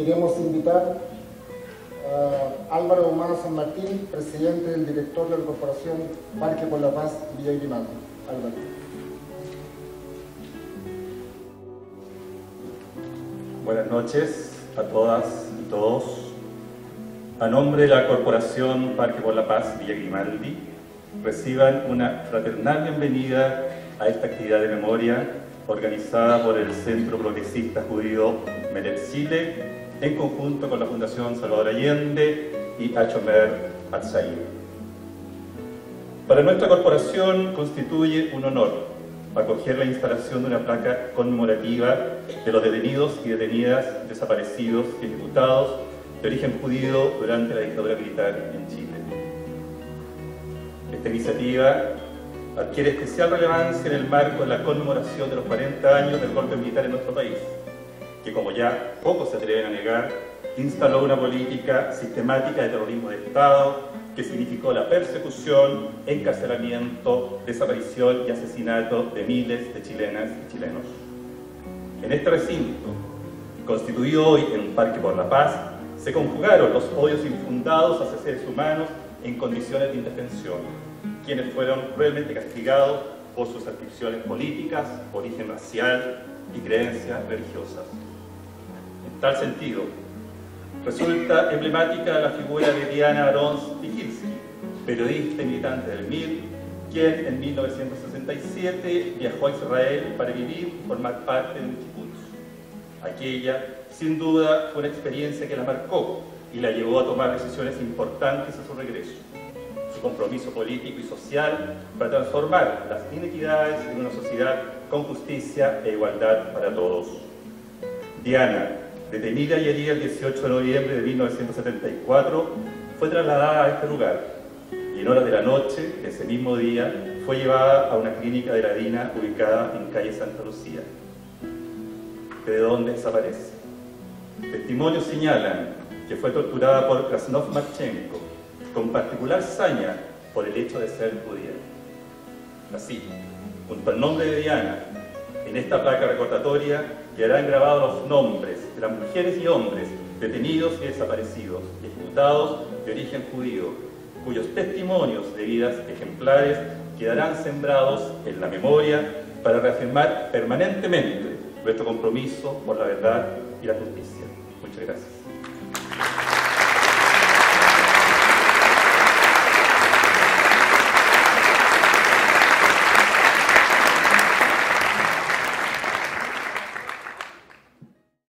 queremos invitar a Álvaro Humada San Martín, presidente del directorio de la Corporación Parque por la Paz Villa Grimaldi. Álvaro. Buenas noches a todas y todos. A nombre de la Corporación Parque por la Paz Villa Grimaldi, reciban una fraternal bienvenida a esta actividad de memoria organizada por el Centro Progresista Judío Meretz Chile en conjunto con la Fundación Salvador Allende y Achomer Hatzair. Para nuestra corporación constituye un honor acoger la instalación de una placa conmemorativa de los detenidos y detenidas desaparecidos y ejecutados de origen judío durante la dictadura militar en Chile. Esta iniciativa adquiere especial relevancia en el marco de la conmemoración de los 40 años del golpe militar en nuestro país, que, como ya pocos se atreven a negar, instaló una política sistemática de terrorismo de Estado que significó la persecución, encarcelamiento, desaparición y asesinato de miles de chilenas y chilenos. En este recinto, constituido hoy en un Parque por la Paz, se conjugaron los odios infundados hacia seres humanos en condiciones de indefensión, quienes fueron cruelmente castigados por sus adscripciones políticas, origen racial y creencias religiosas. En tal sentido, resulta emblemática la figura de Diana Aarón Stijilski, periodista y militante del MIR, quien en 1967 viajó a Israel para vivir y formar parte de un kibutz. Aquella, sin duda, fue una experiencia que la marcó y la llevó a tomar decisiones importantes a su regreso. Su compromiso político y social para transformar las inequidades en una sociedad con justicia e igualdad para todos. Diana, detenida y herida el 18 de noviembre de 1974, fue trasladada a este lugar y en horas de la noche, ese mismo día, fue llevada a una clínica de la DINA ubicada en calle Santa Lucía, de donde desaparece. Testimonios señalan que fue torturada por Krasnov Marchenko, con particular saña por el hecho de ser judía. Así, junto al nombre de Diana, en esta placa recordatoria quedarán grabados los nombres de las mujeres y hombres detenidos y desaparecidos y ejecutados de origen judío, cuyos testimonios de vidas ejemplares quedarán sembrados en la memoria para reafirmar permanentemente nuestro compromiso por la verdad y la justicia. Muchas gracias.